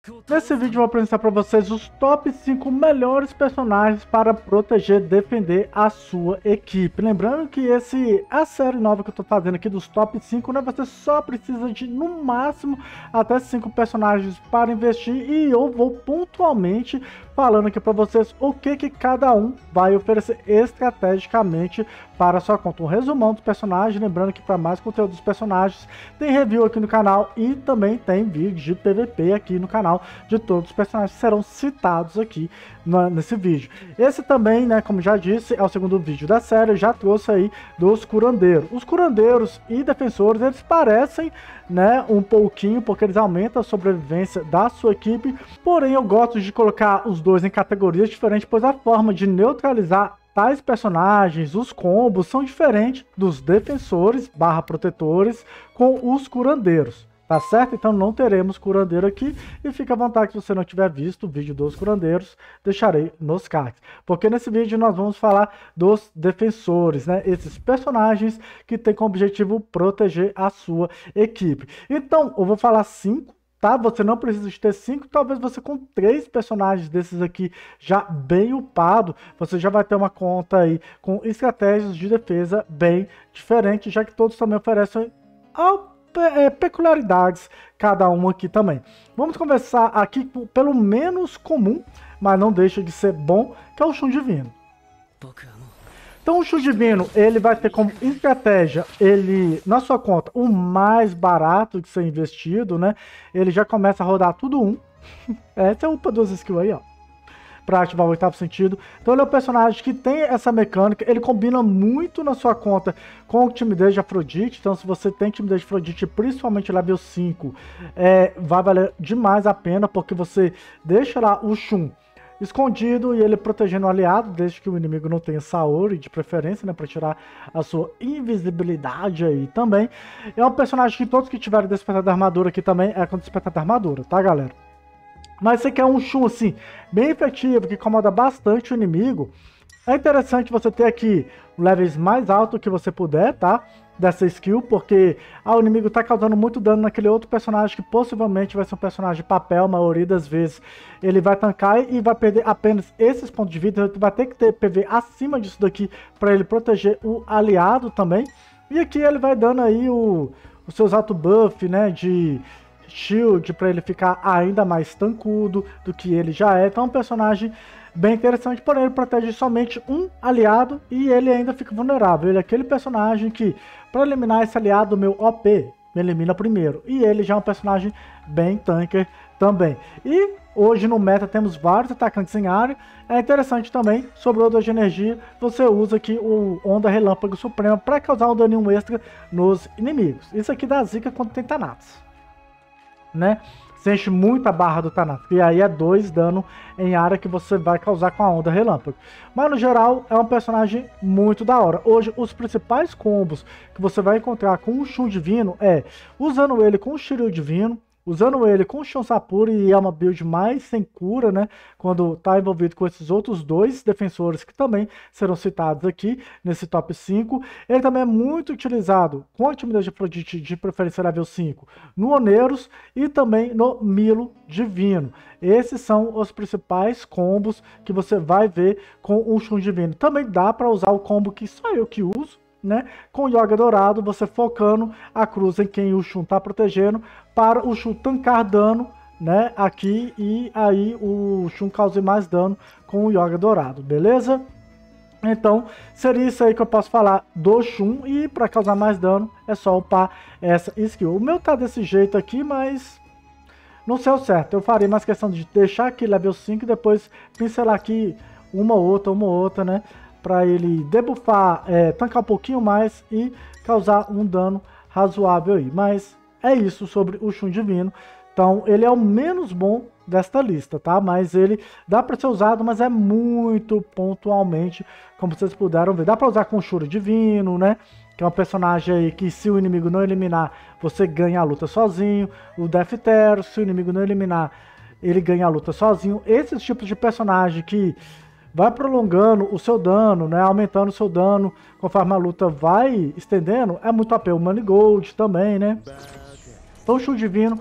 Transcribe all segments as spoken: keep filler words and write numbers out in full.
Nesse vídeo eu vou apresentar para vocês os top cinco melhores personagens para proteger e defender a sua equipe. Lembrando que esse a série nova que eu estou fazendo aqui dos top cinco, né? Você só precisa de no máximo até cinco personagens para investir e eu vou pontualmente falando aqui para vocês o que, que cada um vai oferecer estrategicamente para a sua conta. Um resumão dos personagens, lembrando que para mais conteúdo dos personagens tem review aqui no canal e também tem vídeos de P V P aqui no canal de todos os personagens que serão citados aqui na, nesse vídeo. Esse também, né, como já disse, é o segundo vídeo da série, eu já trouxe aí dos curandeiros. Os curandeiros e defensores, eles parecem, né, um pouquinho, porque eles aumentam a sobrevivência da sua equipe, porém eu gosto de colocar os dois em categorias diferentes, pois a forma de neutralizar tais personagens, os combos, são diferentes dos defensores barra protetores com os curandeiros. Tá certo? Então não teremos curandeiro aqui e fica à vontade, se você não tiver visto o vídeo dos curandeiros, deixarei nos cards. Porque nesse vídeo nós vamos falar dos defensores, né? Esses personagens que têm como objetivo proteger a sua equipe. Então, eu vou falar cinco, tá? Você não precisa de ter cinco, talvez você com três personagens desses aqui já bem upado, você já vai ter uma conta aí com estratégias de defesa bem diferentes, já que todos também oferecem ao É, peculiaridades, cada um aqui também. Vamos conversar aqui pelo menos comum, mas não deixa de ser bom, que é o Shun Divino. Então o Shun Divino, ele vai ter como estratégia, ele, na sua conta, o mais barato de ser investido, né? Ele já começa a rodar tudo um. Essa é upa duas skills aí, ó, para ativar o oitavo sentido. Então ele é um personagem que tem essa mecânica, ele combina muito na sua conta com o timidez de Afrodite. Então se você tem timidez de Afrodite, principalmente level cinco, é, vai valer demais a pena, porque você deixa lá o Shun escondido e ele protegendo o aliado, desde que o inimigo não tenha Saori de preferência, né, para tirar a sua invisibilidade aí também. É um personagem que todos que tiverem despertar da armadura aqui também é com despertar da armadura, tá galera? Mas você quer um Shun assim, bem efetivo, que incomoda bastante o inimigo, é interessante você ter aqui levels mais altos que você puder, tá? Dessa skill, porque ah, o inimigo tá causando muito dano naquele outro personagem que possivelmente vai ser um personagem de papel, a maioria das vezes ele vai tancar e vai perder apenas esses pontos de vida, ele vai ter que ter P V acima disso daqui para ele proteger o aliado também. E aqui ele vai dando aí o, os seus auto buff, né, de shield, para ele ficar ainda mais tancudo do que ele já é. Então é um personagem bem interessante, porém ele protege somente um aliado e ele ainda fica vulnerável. Ele é aquele personagem que, para eliminar esse aliado meu O P, me elimina primeiro. E ele já é um personagem bem tanker também. E hoje no meta temos vários atacantes em área. É interessante também, sobre onda de energia, você usa aqui o Onda Relâmpago Suprema para causar um daninho extra nos inimigos. Isso aqui dá zica quando tem Thanatos, né? Você enche muito a barra do Thanatos, e aí é dois dano em área que você vai causar com a onda relâmpago. Mas no geral é um personagem muito da hora. Hoje os principais combos que você vai encontrar com o Shun Divino é usando ele com o Shiryu Divino, usando ele com o Shun Sapuri, e é uma build mais sem cura, né? Quando tá envolvido com esses outros dois defensores que também serão citados aqui nesse top cinco. Ele também é muito utilizado com a timidez de Afrodite, de preferência level cinco, no Oneiros e também no Milo Divino. Esses são os principais combos que você vai ver com o Shun Divino. Também dá para usar o combo que só eu que uso, né, com o Yoga Dourado, você focando a cruz em quem o Shun está protegendo, para o Shun tancar dano, né, aqui, e aí o Shun cause mais dano com o Yoga Dourado, beleza? Então, seria isso aí que eu posso falar do Shun, e para causar mais dano é só upar essa skill. O meu tá desse jeito aqui, mas não sei o certo, eu farei mais questão de deixar aqui level cinco e depois pincelar aqui uma ou outra, uma ou outra, né, para ele debuffar, é, tancar um pouquinho mais e causar um dano razoável aí. Mas é isso sobre o Shun Divino. Então ele é o menos bom desta lista, tá? Mas ele dá para ser usado, mas é muito pontualmente, como vocês puderam ver. Dá para usar com o Shura Divino, né? Que é um personagem aí que, se o inimigo não eliminar, você ganha a luta sozinho. O Deathero, se o inimigo não eliminar, ele ganha a luta sozinho. Esses tipos de personagem que vai prolongando o seu dano, né, aumentando o seu dano conforme a luta vai estendendo, é muito A P. O Money Gold também, né? Então o Shun Divino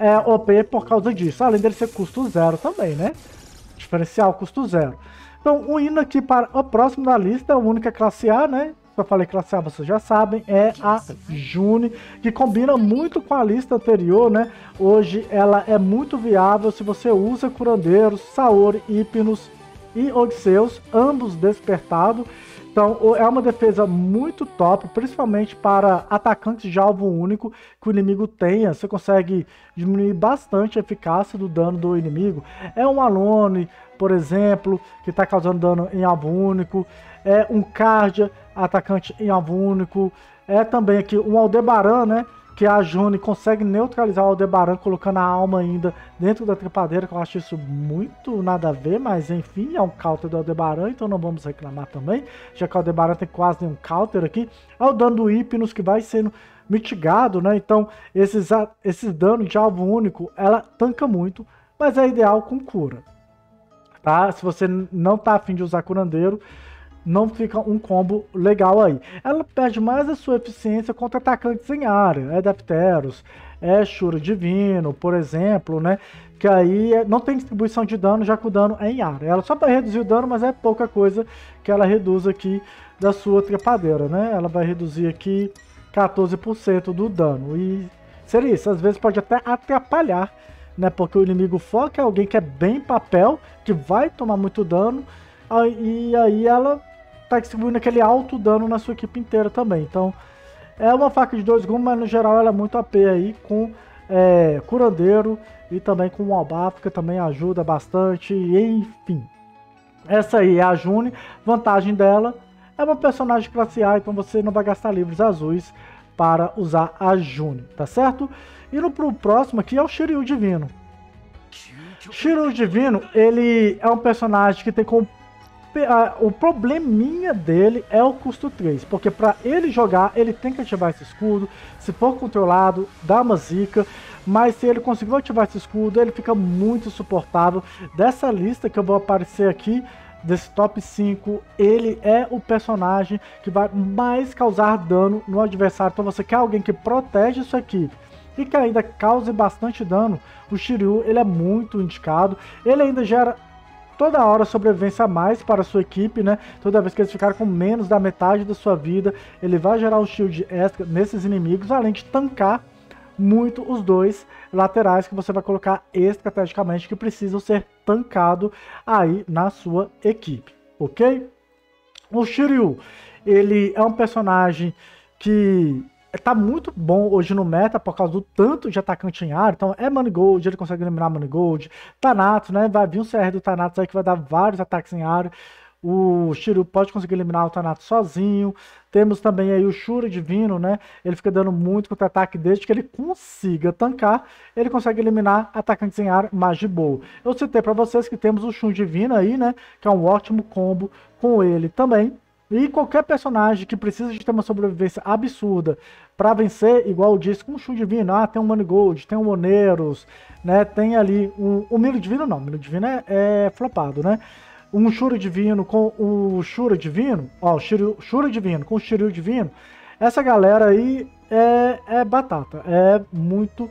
é O P por causa disso, além dele ser custo zero também, né? Diferencial custo zero. Então, o hino aqui para o próximo da lista, a única classe A, né? Se eu falei classe A, vocês já sabem, é a June, que combina muito com a lista anterior, né? Hoje ela é muito viável se você usa curandeiros, Saori, Hypnos e Odisseus, ambos despertados. Então é uma defesa muito top, principalmente para atacantes de alvo único que o inimigo tenha. Você consegue diminuir bastante a eficácia do dano do inimigo. É um Alone, por exemplo, que está causando dano em alvo único. É um Cardia, atacante em alvo único. É também aqui um Aldebaran, né? Que a June consegue neutralizar o Aldebaran colocando a alma ainda dentro da trepadeira, que eu acho isso muito nada a ver, mas enfim, é um counter do Aldebaran, então não vamos reclamar também, já que o Aldebaran tem quase nenhum counter aqui. É o dano do Hypnos que vai sendo mitigado, né? Então esses, esses danos de alvo único, ela tanca muito, mas é ideal com cura, tá? Se você não tá afim de usar curandeiro, não fica um combo legal aí. Ela perde mais a sua eficiência contra atacantes em área. É Dapteros, é Shura Divino, por exemplo, né? Que aí não tem distribuição de dano, já que o dano é em área. Ela só vai reduzir o dano, mas é pouca coisa que ela reduz aqui da sua trepadeira, né? Ela vai reduzir aqui quatorze por cento do dano. E seria isso, às vezes pode até atrapalhar, né? Porque o inimigo foca é alguém que é bem papel, que vai tomar muito dano, e aí ela tá distribuindo aquele alto dano na sua equipe inteira também. Então é uma faca de dois gumes, mas no geral ela é muito A P aí com é, curandeiro e também com o Albaf, que também ajuda bastante, enfim. Essa aí é a June. Vantagem dela é uma personagem classe A, então você não vai gastar livros azuis para usar a June, tá certo? Indo pro próximo aqui é o Shiryu Divino. Shiryu Divino, ele é um personagem que tem como o probleminha dele é o custo três, porque para ele jogar, ele tem que ativar esse escudo. Se for controlado, dá uma zica, mas se ele conseguir ativar esse escudo, ele fica muito suportável. Dessa lista que eu vou aparecer aqui, desse top cinco, ele é o personagem que vai mais causar dano no adversário. Então você quer alguém que protege sua equipe e que ainda cause bastante dano, o Shiryu, ele é muito indicado. Ele ainda gera toda hora sobrevivência a mais para a sua equipe, né? Toda vez que eles ficarem com menos da metade da sua vida, ele vai gerar um shield extra nesses inimigos, além de tancar muito os dois laterais que você vai colocar estrategicamente, que precisam ser tancados aí na sua equipe, ok? O Shiryu, ele é um personagem que tá muito bom hoje no meta por causa do tanto de atacante em área. Então é Manigold, ele consegue eliminar Manigold. Thanatos, né? Vai vir um C R do Thanatos aí que vai dar vários ataques em área. O Shiryu pode conseguir eliminar o Thanatos sozinho. Temos também aí o Shura Divino, né? Ele fica dando muito contra-ataque desde que ele consiga tancar. Ele consegue eliminar atacantes em área mais de boa. Eu citei para vocês que temos o Shun Divino aí, né? Que é um ótimo combo com ele também. E qualquer personagem que precisa de ter uma sobrevivência absurda para vencer, igual eu disse, com o Shun Divino, ah, tem um Manigold, tem um Oneiros, né, tem ali um, o Milo Divino não, o Milo Divino é, é flopado, né, um Shura Divino com o Shura Divino, ó, o Shiryu, Shura Divino com o Shiryu Divino, essa galera aí é, é batata, é muito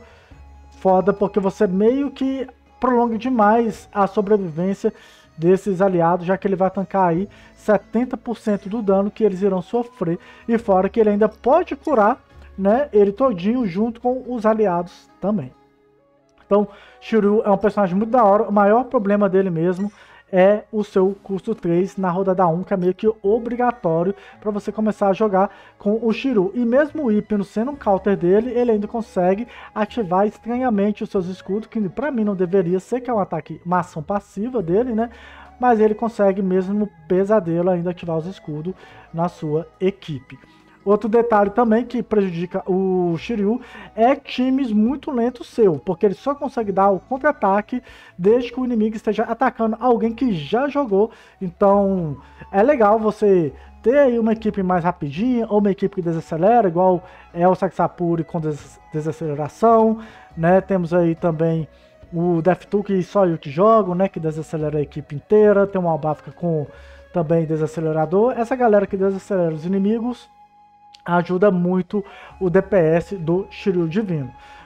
foda, porque você meio que prolonga demais a sobrevivência desses aliados, já que ele vai tancar aí setenta por cento do dano que eles irão sofrer, e fora que ele ainda pode curar, né, ele todinho junto com os aliados também. Então, Shiryu é um personagem muito da hora. O maior problema dele mesmo é o seu custo três na rodada um, que é meio que obrigatório para você começar a jogar com o Shiryu. E mesmo o Hypno sendo um counter dele, ele ainda consegue ativar estranhamente os seus escudos, que para mim não deveria ser, que é um ataque, uma ação passiva dele, né? Mas ele consegue mesmo no pesadelo ainda ativar os escudos na sua equipe. Outro detalhe também que prejudica o Shiryu é times muito lentos seu, porque ele só consegue dar o contra-ataque desde que o inimigo esteja atacando alguém que já jogou. Então é legal você ter aí uma equipe mais rapidinha, ou uma equipe que desacelera, igual é o Saxapuri com des desaceleração, né? Temos aí também o DevTool, que só eu que jogo, né? Que desacelera a equipe inteira. Tem um Albafka com também desacelerador. Essa galera que desacelera os inimigos ajuda muito o D P S do Shiryu Divino.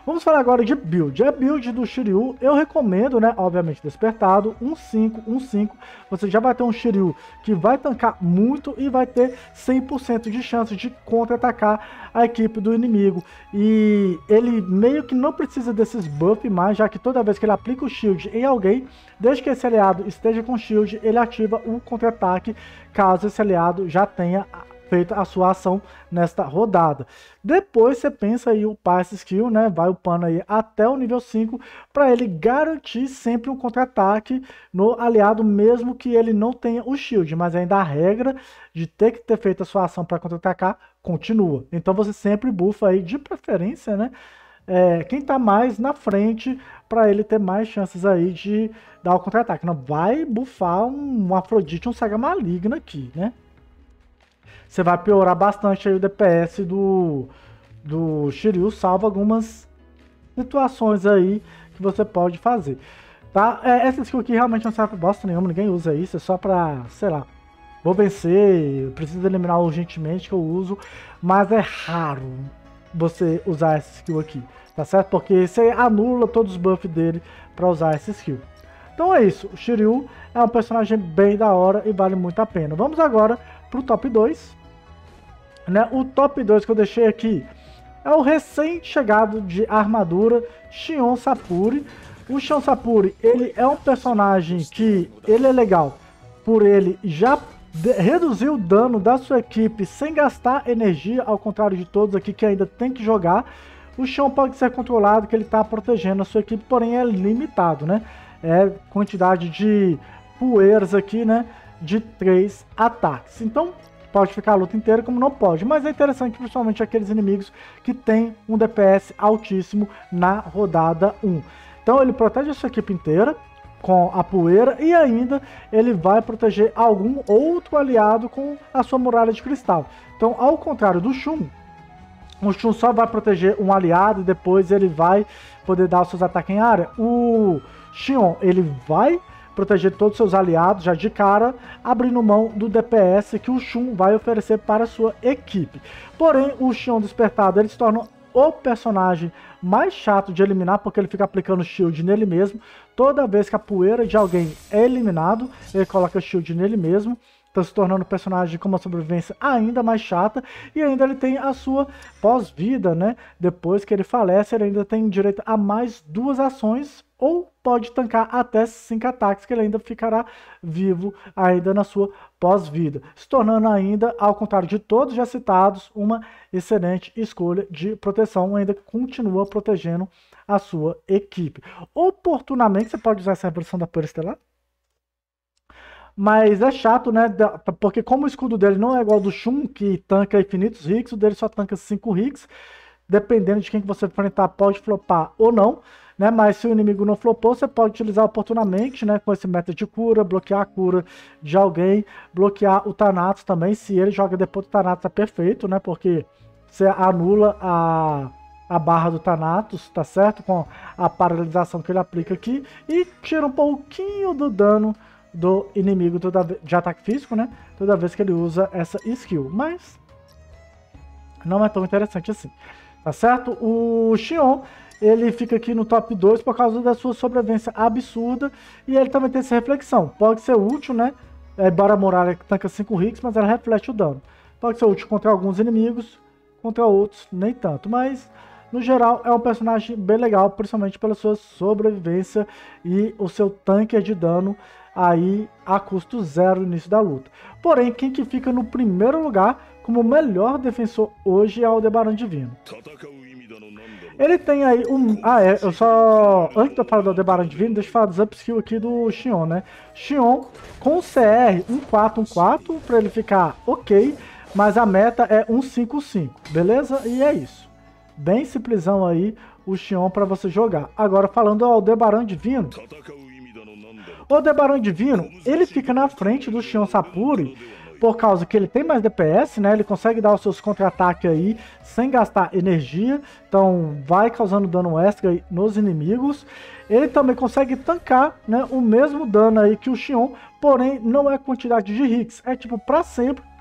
Vamos falar agora de build. A build do Shiryu, eu recomendo, né, obviamente despertado, um cinco, um cinco. Você já vai ter um Shiryu que vai tancar muito e vai ter cem por cento de chance de contra-atacar a equipe do inimigo. E ele meio que não precisa desses buffs mais, já que toda vez que ele aplica o shield em alguém, desde que esse aliado esteja com shield, ele ativa o contra-ataque, caso esse aliado já tenha feita a sua ação nesta rodada. Depois você pensa aí upar essa skill, né? Vai upando aí até o nível cinco para ele garantir sempre um contra-ataque no aliado, mesmo que ele não tenha o shield, mas ainda a regra de ter que ter feito a sua ação para contra-atacar continua. Então você sempre bufa aí, de preferência, né? É, quem tá mais na frente para ele ter mais chances aí de dar o contra-ataque. Não vai bufar um, um Afrodite, um Saga Maligna aqui, né? Você vai piorar bastante aí o D P S do, do Shiryu, salvo algumas situações aí que você pode fazer. Tá? É, essa skill aqui realmente não serve pra bosta nenhuma, ninguém usa isso, é só pra, sei lá, vou vencer, preciso eliminar urgentemente que eu uso, mas é raro você usar essa skill aqui, tá certo? Porque você anula todos os buffs dele pra usar essa skill. Então é isso, o Shiryu é um personagem bem da hora e vale muito a pena. Vamos agora pro top dois. Né? O top dois que eu deixei aqui é o recém-chegado de armadura Shion Sapuri. O Shion Sapuri, ele é um personagem que ele é legal por ele já reduzir o dano da sua equipe sem gastar energia, ao contrário de todos aqui que ainda tem que jogar. O Shion pode ser controlado, que ele está protegendo a sua equipe, porém é limitado, né? É quantidade de poeiras aqui, né? De três ataques. Então pode ficar a luta inteira, como não pode, mas é interessante principalmente aqueles inimigos que tem um D P S altíssimo na rodada um. Então ele protege a sua equipe inteira com a poeira e ainda ele vai proteger algum outro aliado com a sua muralha de cristal. Então, ao contrário do Shun, o Shun só vai proteger um aliado e depois ele vai poder dar os seus ataques em área. O Shion, ele vai proteger todos os seus aliados já de cara, abrindo mão do D P S que o Shun vai oferecer para a sua equipe. Porém, o Shion despertado, ele se torna o personagem mais chato de eliminar, porque ele fica aplicando shield nele mesmo. Toda vez que a poeira de alguém é eliminado, ele coloca shield nele mesmo, então se tornando um personagem com uma sobrevivência ainda mais chata, e ainda ele tem a sua pós-vida, né? Depois que ele falece, ele ainda tem direito a mais duas ações, ou pode tancar até cinco ataques, que ele ainda ficará vivo ainda na sua pós-vida, se tornando ainda, ao contrário de todos já citados, uma excelente escolha de proteção, ainda continua protegendo a sua equipe. Oportunamente você pode usar essa revolução da poeira estelar, mas é chato, né? Porque como o escudo dele não é igual ao do Shun, que tanca infinitos hits, o dele só tanca cinco hits, dependendo de quem que você enfrentar, pode flopar ou não. Né, mas se o inimigo não flopou, você pode utilizar oportunamente, né, com esse método de cura, bloquear a cura de alguém, bloquear o Thanatos também. Se ele joga depois do Thanatos é perfeito, né, porque você anula a, a barra do Thanatos, tá certo? Com a paralisação que ele aplica aqui e tira um pouquinho do dano do inimigo toda vez, de ataque físico, né, toda vez que ele usa essa skill. Mas não é tão interessante assim, tá certo? O Shion, ele fica aqui no top dois por causa da sua sobrevivência absurda. E ele também tem essa reflexão. Pode ser útil, né? É, embora a muralha tanca cinco hits, mas ela reflete o dano. Pode ser útil contra alguns inimigos, contra outros nem tanto. Mas, no geral, é um personagem bem legal, principalmente pela sua sobrevivência e o seu tanque de dano aí a custo zero no início da luta. Porém, quem que fica no primeiro lugar como o melhor defensor hoje é o Aldebaran Divino. Ele tem aí um... Ah, é, eu só... Antes de eu falar do Aldebaran Divino, deixa eu falar dos upskill aqui do Shion, né? Shion com C R um quatro um quatro, pra ele ficar ok, mas a meta é um cinco cinco, beleza? E é isso. Bem simplesão aí o Shion pra você jogar. Agora, falando do Aldebaran Divino... O Aldebaran Divino, ele fica na frente do Shion Sapuri, por causa que ele tem mais D P S, né? Ele consegue dar os seus contra-ataques aí sem gastar energia. Então vai causando dano extra aí nos inimigos. Ele também consegue tancar, né, o mesmo dano aí que o Shion, porém não é quantidade de hits. É tipo pra sempre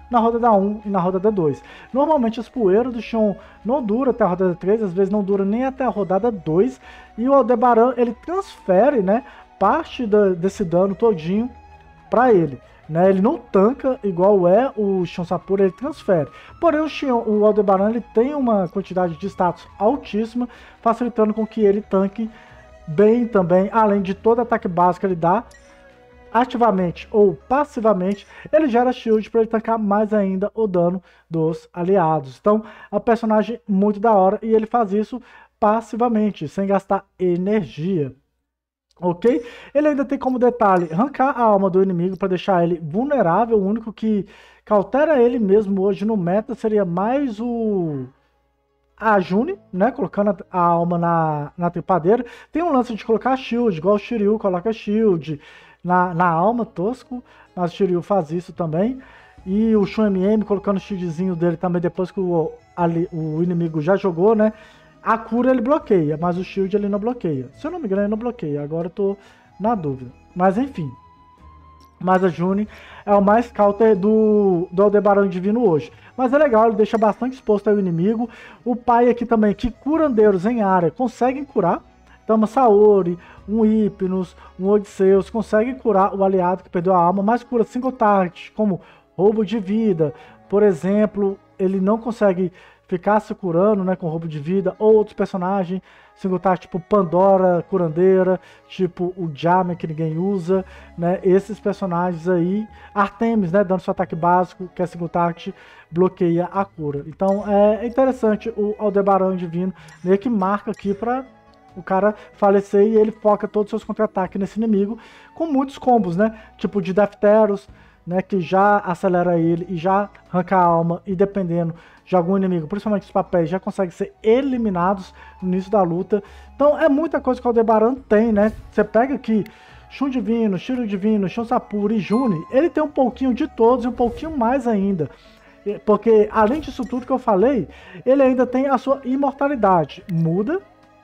na rodada um e na rodada dois. Normalmente as poeiras do Xion não duram até a rodada três, às vezes não dura nem até a rodada dois, e o Aldebaran ele transfere, né, parte da, desse dano todinho para ele. Né, ele não tanca igual é o Xion Sapura, ele transfere. Porém o, Xion, o Aldebaran ele tem uma quantidade de status altíssima, facilitando com que ele tanque bem também, além de todo ataque básico que ele dá, ativamente ou passivamente, ele gera shield para ele tancar mais ainda o dano dos aliados. Então é um personagem muito da hora e ele faz isso passivamente, sem gastar energia. Ok? Ele ainda tem como detalhe arrancar a alma do inimigo para deixar ele vulnerável. O único que, que altera ele mesmo hoje no meta seria mais o a Juni, né? Colocando a, a alma na, na tripadeira. Tem um lance de colocar shield, igual o Shiryu coloca shield na, na alma, tosco. Mas o Shiryu faz isso também. E o Shun M M colocando o shieldzinho dele também depois que o, ali, o inimigo já jogou, né? A cura ele bloqueia, mas o shield ele não bloqueia. Se eu não me engano, ele não bloqueia. Agora eu tô na dúvida. Mas enfim. Mas a Juni é o mais counter do, do Aldebaran Divino hoje. Mas é legal, ele deixa bastante exposto ao inimigo. O pai aqui também, que curandeiros em área conseguem curar. Então, uma Saori, um Hypnos, um Odisseus conseguem curar o aliado que perdeu a alma. Mas cura single target, como roubo de vida. Por exemplo, ele não consegue ficar se curando, né, com roubo de vida, ou outros personagens, single target, tipo Pandora, curandeira, tipo o Jame, que ninguém usa, né, esses personagens aí, Artemis, né, dando seu ataque básico, que é single target, bloqueia a cura. Então é interessante o Aldebaran Divino, meio que marca aqui para o cara falecer e ele foca todos os seus contra-ataques nesse inimigo, com muitos combos, né, tipo de Defteros, né, que já acelera ele e já arranca a alma, e dependendo de algum inimigo, principalmente os papéis, já conseguem ser eliminados no início da luta. Então é muita coisa que o Aldebaran tem, né? Você pega aqui Shun Divino, Shiryu Divino, Xion Sapura e Juni, ele tem um pouquinho de todos e um pouquinho mais ainda. Porque além disso tudo que eu falei, ele ainda tem a sua imortalidade. Muda,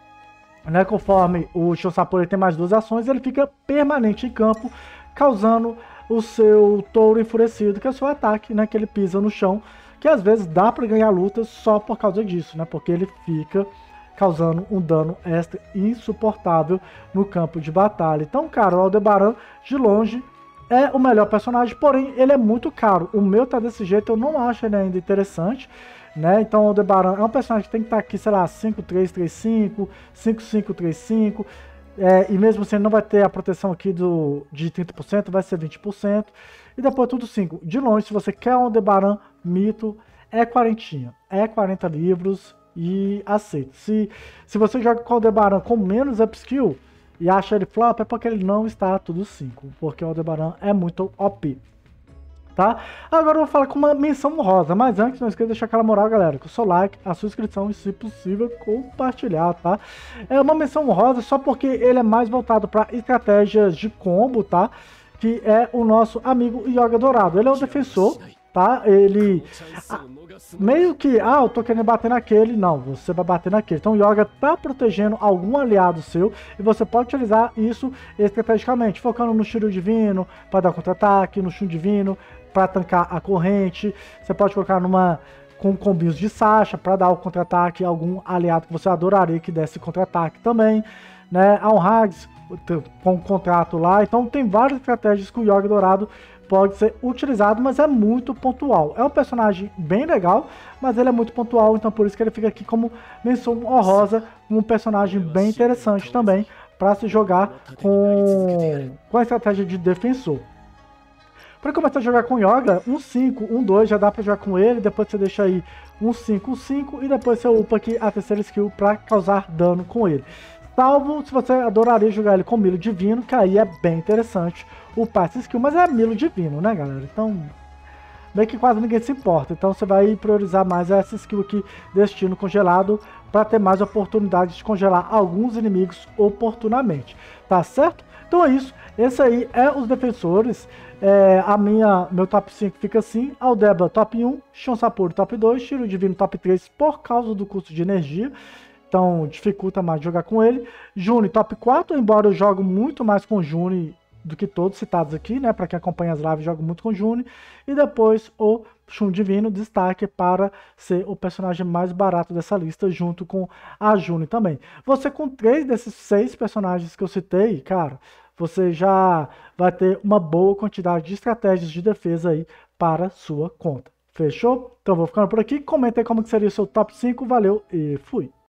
né? Conforme o Xion Sapura tem mais duas ações, ele fica permanente em campo, causando o seu touro enfurecido, que é o seu ataque, né? Que ele pisa no chão, que às vezes dá para ganhar lutas só por causa disso, né? Porque ele fica causando um dano extra insuportável no campo de batalha. Então, cara, o Aldebaran, de longe, é o melhor personagem, porém, ele é muito caro. O meu tá desse jeito, eu não acho ele ainda interessante, né? Então, o Aldebaran é um personagem que tem que estar aqui, sei lá, cinco três três cinco, cinco cinco três cinco, é, e mesmo assim ele não vai ter a proteção aqui do, de trinta por cento, vai ser vinte por cento. E depois tudo cinco. De longe, se você quer um Aldebaran mito, é quarentinha. É quarenta livros e aceita. Se, se você joga com o Aldebaran com menos upskill e acha ele flop, é porque ele não está tudo cinco. Porque o Aldebaran é muito O P. Tá? Agora eu vou falar com uma menção honrosa. Mas antes, não esqueça de deixar aquela moral, galera. Com o seu like, a sua inscrição e, se possível, compartilhar, tá? É uma menção honrosa só porque ele é mais voltado para estratégias de combo, tá? Que é o nosso amigo Yoga Dourado. Ele é um defensor, tá? Ele ah, meio que, ah, eu tô querendo bater naquele. Não, você vai bater naquele. Então o Yoga tá protegendo algum aliado seu e você pode utilizar isso estrategicamente, focando no Shiryu Divino para dar contra-ataque, no Shun Divino para tancar a corrente. Você pode colocar numa com combinhos de Sasha para dar o contra-ataque a algum aliado que você adoraria que desse contra-ataque também, né? A um Hags com um contrato lá. Então tem várias estratégias que o Yoga Dourado pode ser utilizado, mas é muito pontual. É um personagem bem legal, mas ele é muito pontual, então por isso que ele fica aqui como menção honrosa, um personagem bem interessante também para se jogar com, com a estratégia de defensor. Para começar a jogar com Yoga, um cinco, um dois já dá para jogar com ele, depois você deixa aí um cinco, um cinco e depois você upa aqui a terceira skill para causar dano com ele. Salvo se você adoraria jogar ele com Milo Divino, que aí é bem interessante o passe skill, mas é Milo Divino, né, galera? Então, meio que quase ninguém se importa. Então você vai priorizar mais essa skill aqui, Destino Congelado, para ter mais oportunidade de congelar alguns inimigos oportunamente, tá certo? Então é isso, esse aí é os defensores. É, a minha, meu top cinco fica assim: Aldeba top um, Xion Sapura top dois, Shiryu Divino top três por causa do custo de energia, então dificulta mais jogar com ele. Juni top quatro, embora eu jogo muito mais com Juni do que todos citados aqui, né? Para quem acompanha as lives, jogo muito com Juni. E depois o Shun Divino, destaque para ser o personagem mais barato dessa lista, junto com a June também. Você com três desses seis personagens que eu citei, cara, você já vai ter uma boa quantidade de estratégias de defesa aí para sua conta. Fechou? Então vou ficando por aqui. Comenta aí como que seria o seu top cinco. Valeu e fui!